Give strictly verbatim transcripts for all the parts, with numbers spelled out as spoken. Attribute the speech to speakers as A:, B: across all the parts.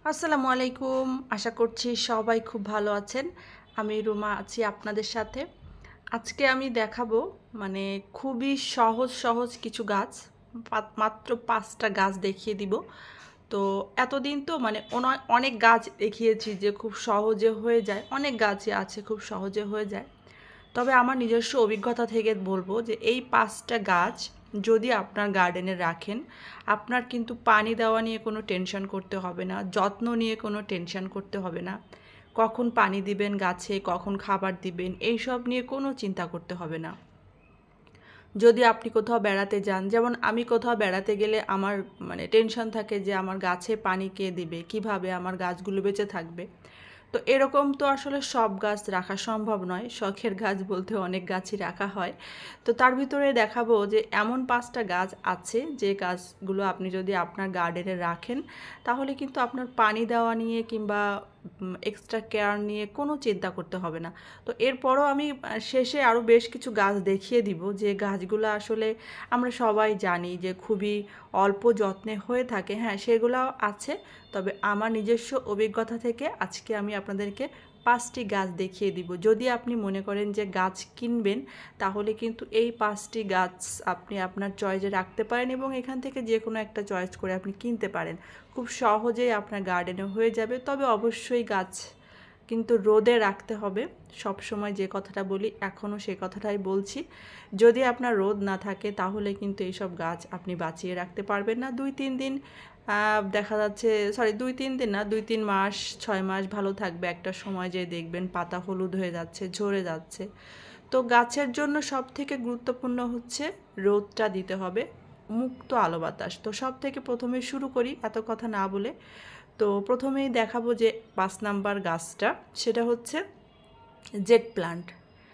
A: আসসালামু আলাইকুম। আশা করছি সবাই খুব ভালো আছেন। আমি রুমা আছি আপনাদের সাথে। আজকে আমি দেখাবো মানে খুবই সহজ সহজ কিছু গাছ, পাত- মাত্র পাঁচটা গাছ দেখিয়ে দিব। তো এতদিন তো মানে অন- অনেক গাছ দেখিয়েছি যে খুব সহজে হয়ে যায়, অনেক গাছই আছে খুব সহজে হয়ে যায়। তবে আমার নিজস্ব অভিজ্ঞতা থেকে বলবো যে এই পাঁচটা গাছ যদি আপনার গার্ডেনে রাখেন, আপনার কিন্তু পানি দেওয়া নিয়ে কোনো টেনশন করতে হবে না, যত্ন নিয়ে কোনো টেনশন করতে হবে না, কখন পানি দিবেন গাছে, কখন খাবার দিবেন, এইসব নিয়ে কোনো চিন্তা করতে হবে না। যদি আপনি কোথাও বেড়াতে যান, যেমন আমি কোথাও বেড়াতে গেলে আমার মানে টেনশন থাকে যে আমার গাছে পানি কে দিবে, কিভাবে আমার গাছগুলো বেঁচে থাকবে। তো এরকম তো আসলে সব গাছ রাখা সম্ভব নয়, শখের গাছ বলতে অনেক গাছই রাখা হয়। তো তার ভিতরে দেখাবো যে এমন পাঁচটা গাছ আছে যে গাছগুলো আপনি যদি আপনার গার্ডেনে রাখেন, তাহলে কিন্তু আপনার পানি দেওয়া নিয়ে কিংবা এক্সট্রা কেয়ার নিয়ে কোনো চিন্তা করতে হবে না। তো এরপরও আমি আহ, শেষে আরও বেশ কিছু গাছ দেখিয়ে দিব যে গাছগুলো আসলে আমরা সবাই জানি যে খুবই অল্প যত্নে হয়ে থাকে, হ্যাঁ সেগুলোও আছে। তবে আমার নিজস্ব অভিজ্ঞতা থেকে আজকে আমি আপনাদেরকে পাঁচটি গাছ দেখিয়ে দিব। যদি আপনি মনে করেন যে গাছ কিনবেন, তাহলে কিন্তু এই পাঁচটি গাছ আপনি আপনার চয়েসে রাখতে পারেন এবং এখান থেকে যে কোনো একটা চয়েস করে আপনি কিনতে পারেন। খুব সহজেই আপনার গার্ডেনে হয়ে যাবে। তবে অবশ্যই গাছ কিন্তু রোদে রাখতে হবে। সব সময় যে কথাটা বলি এখনও সেই কথাটাই বলছি। যদি আপনার রোদ না থাকে তাহলে কিন্তু এইসব গাছ আপনি বাঁচিয়ে রাখতে পারবেন না। দুই তিন দিন আহ, দেখা যাচ্ছে, সরি দুই তিন দিন না, দুই তিন মাস ছয় মাস ভালো থাকবে, একটা সময় যে দেখবেন পাতা হলুদ হয়ে যাচ্ছে, ঝরে যাচ্ছে। তো গাছের জন্য সব থেকে গুরুত্বপূর্ণ হচ্ছে রোদটা দিতে হবে, মুক্ত আলো বাতাস। তো সব থেকে প্রথমে শুরু করি এত কথা না বলে। তো প্রথমেই দেখাবো যে পাঁচ নাম্বার গাছটা, সেটা হচ্ছে জেট প্লান্ট।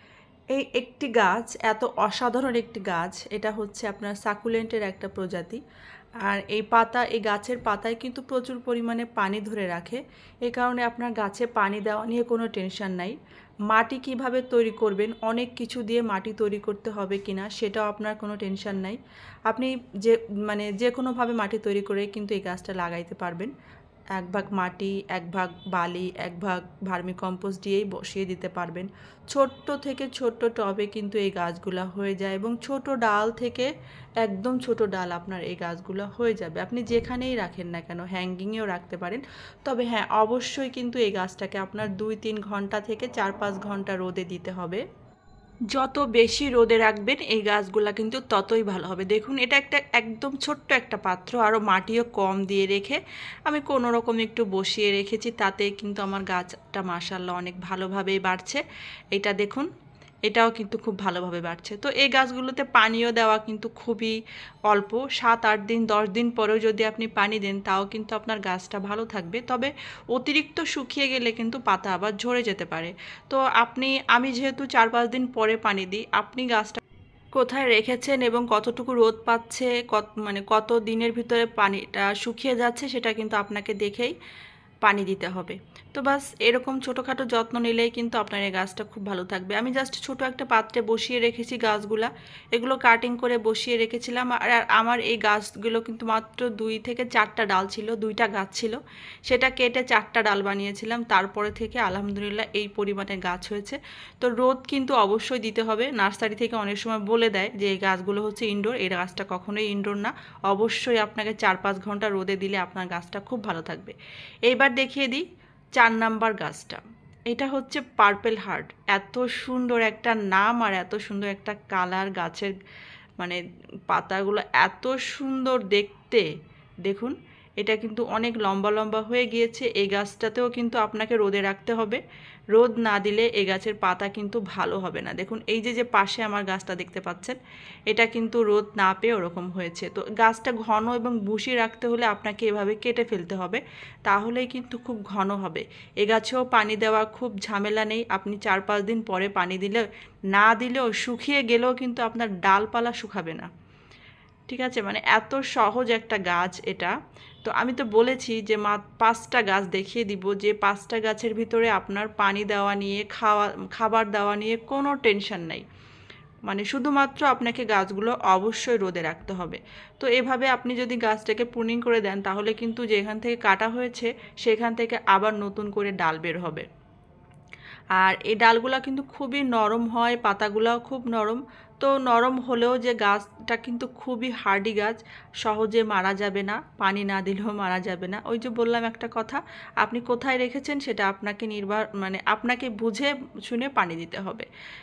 A: এই একটি গাছ এত অসাধারণ একটি গাছ, এটা হচ্ছে আপনার সাকুলেন্টের একটা প্রজাতি। আর এই পাতা, এই গাছের পাতায় কিন্তু প্রচুর পরিমাণে পানি ধরে রাখে। এই কারণে আপনার গাছে পানি দেওয়া নিয়ে কোনো টেনশন নাই। মাটি কিভাবে তৈরি করবেন, অনেক কিছু দিয়ে মাটি তৈরি করতে হবে কিনা সেটাও আপনার কোনো টেনশন নাই। আপনি যে মানে যে কোনোভাবে মাটি তৈরি করে কিন্তু এই গাছটা লাগাইতে পারবেন। এক ভাগ মাটি, এক ভাগ বালি, এক ভাগ ভার্মিকম্পোস্ট দিয়েই বসিয়ে দিতে পারবেন। ছোট্ট থেকে ছোট্ট টবে কিন্তু এই গাছগুলা হয়ে যায় এবং ছোট ডাল থেকে একদম ছোট ডাল আপনার এই গাছগুলো হয়ে যাবে। আপনি যেখানেই রাখেন না কেন, হ্যাঙ্গিংয়েও রাখতে পারেন। তবে হ্যাঁ, অবশ্যই কিন্তু এই গাছটাকে আপনার দুই তিন ঘন্টা থেকে চার পাঁচ ঘন্টা রোদে দিতে হবে। যত বেশি রোদে রাখবেন এই গাছগুলা কিন্তু ততই ভালো হবে। দেখুন, এটা একটা একদম ছোট্ট একটা পাত্র, আরও মাটিও কম দিয়ে রেখে আমি কোনো রকম একটু বসিয়ে রেখেছি, তাতে কিন্তু আমার গাছটা মাশাআল্লাহ অনেক ভালোভাবেই বাড়ছে। এটা দেখুন, এটাও কিন্তু খুব ভালোভাবে বাড়ছে। তো এই গাছগুলোতে পানিও দেওয়া কিন্তু খুবই অল্প, সাত আট দিন দশ দিন পরেও যদি আপনি পানি দেন তাও কিন্তু আপনার গাছটা ভালো থাকবে। তবে অতিরিক্ত শুকিয়ে গেলে কিন্তু পাতা আবার ঝরে যেতে পারে। তো আপনি, আমি যেহেতু চার পাঁচ দিন পরে পানি দিই, আপনি গাছটা কোথায় রেখেছেন এবং কতটুকু রোদ পাচ্ছে, কত মানে কত দিনের ভিতরে পানিটা শুকিয়ে যাচ্ছে সেটা কিন্তু আপনাকে দেখেই পানি দিতে হবে। তো বাস এরকম ছোটোখাটো যত্ন নিলেই কিন্তু আপনার এই গাছটা খুব ভালো থাকবে। আমি জাস্ট ছোটো একটা পাত্রে বসিয়ে রেখেছি গাছগুলা, এগুলো কাটিং করে বসিয়ে রেখেছিলাম। আর আর আমার এই গাছগুলো কিন্তু মাত্র দুই থেকে চারটা ডাল ছিল, দুইটা গাছ ছিল, সেটা কেটে চারটা ডাল বানিয়েছিলাম। তারপরে থেকে আলহামদুলিল্লাহ এই পরিমাণে গাছ হয়েছে। তো রোদ কিন্তু অবশ্যই দিতে হবে। নার্সারি থেকে অনেক সময় বলে দেয় যে এই গাছগুলো হচ্ছে ইনডোর, এই গাছটা কখনোই ইনডোর না। অবশ্যই আপনাকে চার পাঁচ ঘন্টা রোদে দিলে আপনার গাছটা খুব ভালো থাকবে। এইবার দেখিয়ে দিই চার নাম্বার গাছটা। এটা হচ্ছে পার্পেল হার্ট। এত সুন্দর একটা নাম আর এত সুন্দর একটা কালার গাছের, মানে পাতাগুলো এত সুন্দর দেখতে। দেখুন, এটা কিন্তু অনেক লম্বা লম্বা হয়ে গিয়েছে। এই গাছটাতেও কিন্তু আপনাকে রোদে রাখতে হবে। রোদ না দিলে এই গাছের পাতা কিন্তু ভালো হবে না। দেখুন, এই যে যে পাশে আমার গাছটা দেখতে পাচ্ছেন, এটা কিন্তু রোদ না পেয়ে ওরকম হয়েছে। তো গাছটা ঘন এবং বুশি রাখতে হলে আপনাকে এভাবে কেটে ফেলতে হবে, তাহলেই কিন্তু খুব ঘন হবে। এ গাছেও পানি দেওয়া খুব ঝামেলা নেই। আপনি চার পাঁচ দিন পরে পানি দিলে, না দিলেও শুকিয়ে গেলেও কিন্তু আপনার ডালপালা শুকাবে না। ঠিক আছে, মানে এত সহজ একটা গাছ এটা। তো আমি তো বলেছি যে মা পাঁচটা গাছ দেখিয়ে দিব, যে পাঁচটা গাছের ভিতরে আপনার পানি দেওয়া নিয়ে, খাওয়া খাবার দেওয়া নিয়ে কোনো টেনশন নাই। মানে শুধুমাত্র আপনাকে গাছগুলো অবশ্যই রোদে রাখতে হবে। তো এভাবে আপনি যদি গাছটাকে প্রুনিং করে দেন তাহলে কিন্তু যেখান থেকে কাটা হয়েছে সেখান থেকে আবার নতুন করে ডাল বের হবে। আর এই ডালগুলা কিন্তু খুবই নরম হয়, পাতাগুলাও খুব নরম। তো নরম হলেও যে গাছটা কিন্তু খুবই হার্ডি গাছ, সহজে মারা যাবে না, পানি না দিলেও মারা যাবে না। ওই যে বললাম একটা কথা, আপনি কোথায় রেখেছেন সেটা আপনাকে নির্ভর মানে আপনাকে বুঝে শুনে পানি দিতে হবে।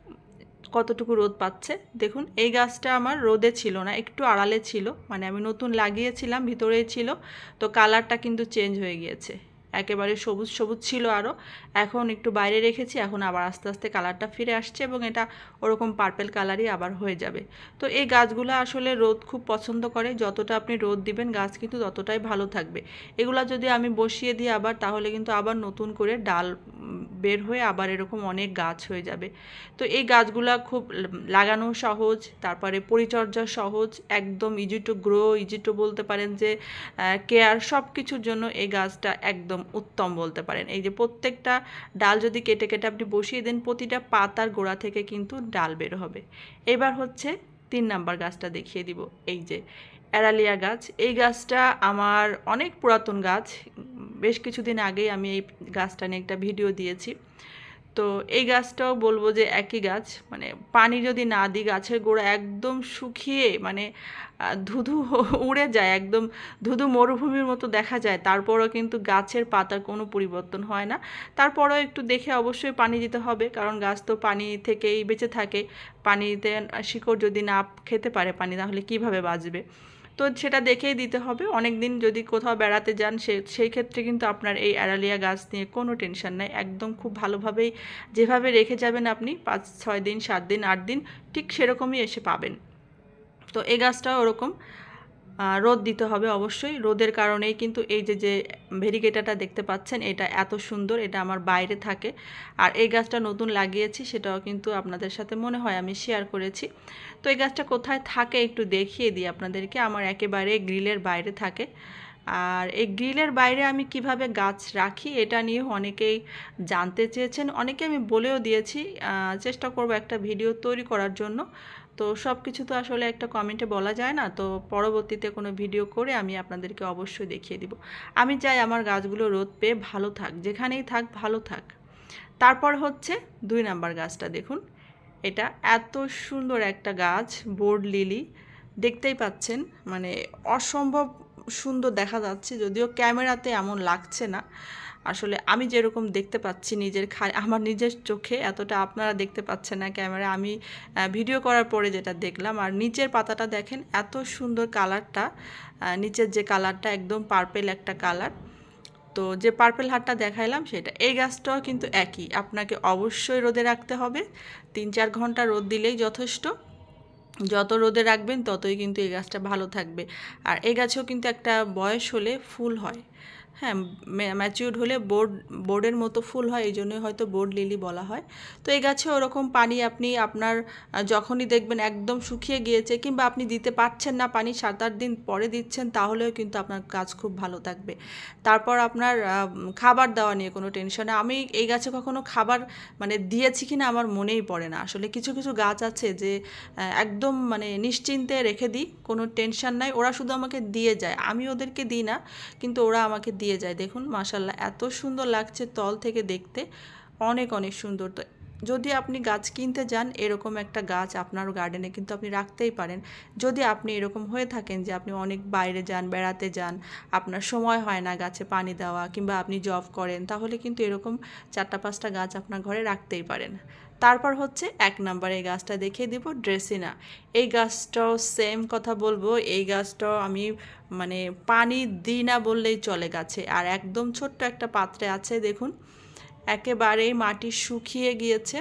A: কতটুকু রোদ পাচ্ছে দেখুন। এই গাছটা আমার রোদে ছিল না, একটু আড়ালে ছিল, মানে আমি নতুন লাগিয়েছিলাম, ভিতরেই ছিল। তো কালারটা কিন্তু চেঞ্জ হয়ে গিয়েছে, একেবারে সবুজ সবুজ ছিল আরও, এখন একটু বাইরে রেখেছি, এখন আবার আস্তে আস্তে কালারটা ফিরে আসছে এবং এটা ওরকম পার্পেল কালারই আবার হয়ে যাবে। তো এই গাছগুলো আসলে রোদ খুব পছন্দ করে, যতটা আপনি রোদ দিবেন গাছ কিন্তু ততটাই ভালো থাকবে। এগুলা যদি আমি বসিয়ে দিই আবার, তাহলে কিন্তু আবার নতুন করে ডাল বের হয়ে আবার এরকম অনেক গাছ হয়ে যাবে। তো এই গাছগুলা খুব লাগানো সহজ, তারপরে পরিচর্যা সহজ, একদম easy to grow, easy to বলতে পারেন যে কেয়ার, সব কিছুর জন্য এই গাছটা একদম উত্তম বলতে পারেন। এই যে প্রত্যেকটা ডাল যদি কেটে কেটে আপনি বসিয়ে দেন, প্রতিটা পাতার গোড়া থেকে কিন্তু ডাল বের হবে। এবার হচ্ছে তিন নাম্বার গাছটা দেখিয়ে দিব। এই যে অ্যারালিয়া গাছ, এই গাছটা আমার অনেক পুরাতন গাছ, বেশ কিছুদিন আগেই আমি এই গাছটা নিয়ে একটা ভিডিও দিয়েছি। তো এই গাছটাও বলবো যে একই গাছ, মানে পানি যদি না দিই গাছের গোড়া একদম শুকিয়ে মানে ধুধু উড়ে যায়, একদম ধুধু মরুভূমির মতো দেখা যায়, তারপরও কিন্তু গাছের পাতার কোনো পরিবর্তন হয় না। তারপরও একটু দেখে অবশ্যই পানি দিতে হবে, কারণ গাছ তো পানি থেকেই বেঁচে থাকে। পানিতে শিকড় যদি না খেতে পারে পানি, তাহলে কিভাবে বাঁচবে? তো সেটা দেখেই দিতে হবে। অনেক দিন যদি কোথাও বেড়াতে যান সে সেই ক্ষেত্রে কিন্তু আপনার এই অ্যারালিয়া গাছ নিয়ে কোনো টেনশন নাই, একদম খুব ভালোভাবেই যেভাবে রেখে যাবেন আপনি পাঁচ ছয় দিন সাত দিন আট দিন ঠিক সেরকমই এসে পাবেন। তো এই গাছটাও ওরকম রোদ দিতে হবে অবশ্যই, রোদের কারণেই কিন্তু এই যে যে ভেরিগেটাটা দেখতে পাচ্ছেন এটা এত সুন্দর, এটা আমার বাইরে থাকে। আর এই গাছটা নতুন লাগিয়েছি, সেটাও কিন্তু আপনাদের সাথে মনে হয় আমি শেয়ার করেছি। তো এই গাছটা কোথায় থাকে একটু দেখিয়ে দিই আপনাদেরকে, আমার একেবারে গ্রিলের বাইরে থাকে। আর এই গ্রিলের বাইরে আমি কিভাবে গাছ রাখি এটা নিয়েও অনেকেই জানতে চেয়েছেন, অনেকে আমি বলেও দিয়েছি, চেষ্টা করব একটা ভিডিও তৈরি করার জন্য। তো সব কিছু তো আসলে একটা কমেন্টে বলা যায় না, তো পরবর্তীতে কোনো ভিডিও করে আমি আপনাদেরকে অবশ্যই দেখিয়ে দিব। আমি চাই আমার গাছগুলো রোদ পেয়ে ভালো থাক, যেখানেই থাক ভালো থাক। তারপর হচ্ছে দুই নাম্বার গাছটা দেখুন, এটা এত সুন্দর একটা গাছ, বোর্ড লিলি, দেখতেই পাচ্ছেন, মানে অসম্ভব সুন্দর দেখা যাচ্ছে, যদিও ক্যামেরাতে এমন লাগছে না। আসলে আমি যেরকম দেখতে পাচ্ছি নিজের আমার নিজের চোখে, এতটা আপনারা দেখতে পাচ্ছেন না ক্যামেরা, আমি ভিডিও করার পরে যেটা দেখলাম। আর নিচের পাতাটা দেখেন এত সুন্দর কালারটা, নিচের যে কালারটা একদম পার্পেল একটা কালার। তো যে পার্পেল হারটা দেখাইলাম সেটা, এই গাছটাও কিন্তু একই, আপনাকে অবশ্যই রোদে রাখতে হবে, তিন চার ঘন্টা রোদ দিলেই যথেষ্ট। যত রোদে রাখবেন ততই কিন্তু এই গাছটা ভালো থাকবে। আর এই গাছেও কিন্তু একটা বয়স হলে ফুল হয়, হ্যাঁ, ম্যাচিউরড হলে বোর্ড বোর্ডের মতো ফুল হয়, এই জন্যই হয়তো বোর্ড লিলি বলা হয়। তো এই গাছে ওরকম পানি আপনি আপনার যখনই দেখবেন একদম শুকিয়ে গিয়েছে, কিংবা আপনি দিতে পারছেন না পানি, সাত আট দিন পরে দিচ্ছেন, তাহলেও কিন্তু আপনার গাছ খুব ভালো থাকবে। তারপর আপনার খাবার দেওয়া নিয়ে কোনো টেনশনে, আমি এই গাছে কখনো খাবার মানে দিয়েছি কি না আমার মনেই পড়ে না। আসলে কিছু কিছু গাছ আছে যে একদম মানে নিশ্চিন্তে রেখে দিই, কোনো টেনশন নাই, ওরা শুধু আমাকে দিয়ে যায়, আমি ওদেরকে দিই না, কিন্তু ওরা আমাকে দিয়ে যায়। দেখুন মাশাআল্লাহ এত সুন্দর লাগছে তল থেকে দেখতে, অনেক অনেক সুন্দর। তো যদি আপনি গাছ কিনতে যান, এরকম একটা গাছ আপনার গার্ডেনে কিন্তু আপনি রাখতেই পারেন। যদি আপনি এরকম হয়ে থাকেন যে আপনি অনেক বাইরে যান, বেড়াতে যান, আপনার সময় হয় না গাছে পানি দেওয়া, কিংবা আপনি জব করেন, তাহলে কিন্তু এরকম চারটা পাঁচটা গাছ আপনার ঘরে রাখতেই পারেন। তারপর হচ্ছে এক নাম্বার এই গাছটা দেখিয়ে দিব, ড্রেসিনা। এই গাছটাও সেম কথা বলবো, এই গাছটাও আমি মানে পানি দিই না বললেই চলে গাছে। আর একদম ছোট্ট একটা পাত্রে আছে দেখুন, একেবারেই মাটি শুকিয়ে গিয়েছে,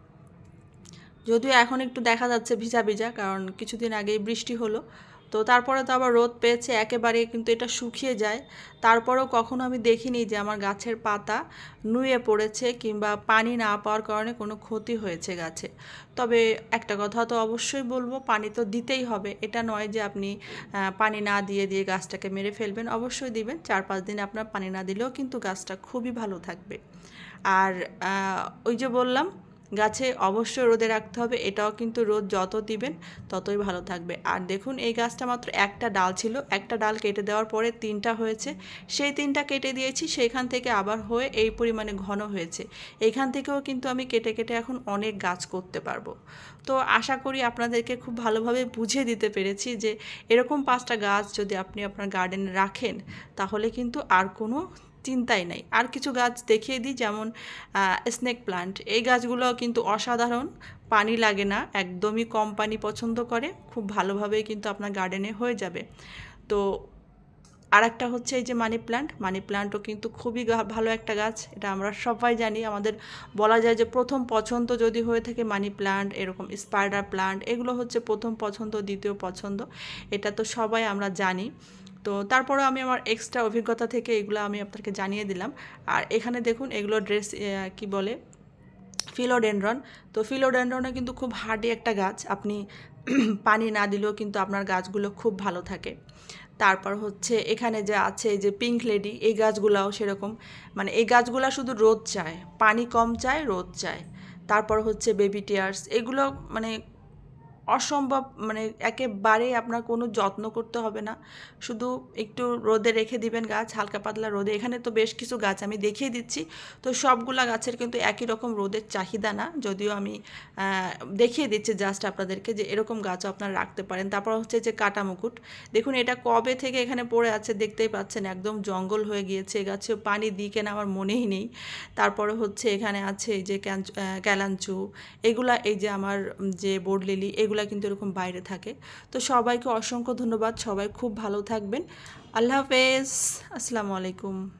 A: যদিও এখন একটু দেখা যাচ্ছে ভিজা ভিজা, কারণ কিছুদিন আগেই বৃষ্টি হলো। তো তারপরে তো আবার রোদ পেয়েছে, একেবারে কিন্তু এটা শুকিয়ে যায়। তারপরেও কখনো আমি দেখিনি যে আমার গাছের পাতা নুয়ে পড়েছে কিংবা পানি না পাওয়ার কারণে কোনো ক্ষতি হয়েছে গাছে। তবে একটা কথা তো অবশ্যই বলবো, পানি তো দিতেই হবে, এটা নয় যে আপনি পানি না দিয়ে দিয়ে গাছটাকে মেরে ফেলবেন, অবশ্যই দিবেন। চার পাঁচ দিন আপনার পানি না দিলেও কিন্তু গাছটা খুবই ভালো থাকবে। আর ওই যে বললাম গাছে অবশ্যই রোদে রাখতে হবে, এটাও কিন্তু রোদ যত দিবেন ততই ভালো থাকবে। আর দেখুন এই গাছটা মাত্র একটা ডাল ছিল, একটা ডাল কেটে দেওয়ার পরে তিনটা হয়েছে, সেই তিনটা কেটে দিয়েছি, সেইখান থেকে আবার হয়ে এই পরিমাণে ঘন হয়েছে। এইখান থেকেও কিন্তু আমি কেটে কেটে এখন অনেক গাছ করতে পারবো। তো আশা করি আপনাদেরকে খুব ভালোভাবে বুঝিয়ে দিতে পেরেছি যে এরকম পাঁচটা গাছ যদি আপনি আপনার গার্ডেনে রাখেন তাহলে কিন্তু আর কোনো চিন্তাই নাই। আর কিছু গাছ দেখিয়ে দিই, যেমন স্নেক প্লান্ট, এই গাছগুলো কিন্তু অসাধারণ, পানি লাগে না, একদমই কম পানি পছন্দ করে, খুব ভালোভাবেই কিন্তু আপনার গার্ডেনে হয়ে যাবে। তো আর একটা হচ্ছে এই যে মানি প্ল্যান্ট, মানি প্ল্যান্টও কিন্তু খুবই ভালো একটা গাছ, এটা আমরা সবাই জানি। আমাদের বলা যায় যে প্রথম পছন্দ যদি হয়ে থাকে মানি প্ল্যান্ট, এরকম স্পাইডার প্ল্যান্ট, এগুলো হচ্ছে প্রথম পছন্দ, দ্বিতীয় পছন্দ, এটা তো সবাই আমরা জানি। তো তারপরে আমি আমার এক্সট্রা অভিজ্ঞতা থেকে এগুলো আমি আপনাকে জানিয়ে দিলাম। আর এখানে দেখুন এগুলো ড্রেস কি বলে, ফিলোডেনড্রন। তো ফিলোডেনড্রনও কিন্তু খুব হার্ডি একটা গাছ, আপনি পানি না দিলেও কিন্তু আপনার গাছগুলো খুব ভালো থাকে। তারপর হচ্ছে এখানে যে আছে এই যে পিঙ্ক লেডি, এই গাছগুলাও সেরকম, মানে এই গাছগুলা শুধু রোদ চায়, পানি কম চায়, রোদ চায়। তারপর হচ্ছে বেবি টিয়ার্স, এগুলো মানে অসম্ভব, মানে একেবারেই আপনার কোনো যত্ন করতে হবে না, শুধু একটু রোদে রেখে দিবেন গাছ, হালকা পাতলা রোদে। এখানে তো বেশ কিছু গাছ আমি দেখিয়ে দিচ্ছি, তো সবগুলা গাছের কিন্তু একই রকম রোদের চাহিদা না, যদিও আমি দেখিয়ে দিচ্ছি জাস্ট আপনাদেরকে যে এরকম গাছও আপনারা রাখতে পারেন। তারপর হচ্ছে যে কাটা মুকুট, দেখুন এটা কবে থেকে এখানে পড়ে আছে দেখতেই পাচ্ছেন, একদম জঙ্গল হয়ে গিয়েছে, গাছে পানি দিই কেনা আমার মনেই নেই। তারপরে হচ্ছে এখানে আছে এই যে ক্যালাঞ্চু, এগুলা, এই যে আমার যে বোর্ড লিলি, এগুলা কিন্তু এরকম বাইরে থাকে। তো সবাইকে অসংখ্য ধন্যবাদ, সবাই খুব ভালো থাকবেন। আল্লাহ হাফেজ, আসসালামু আলাইকুম।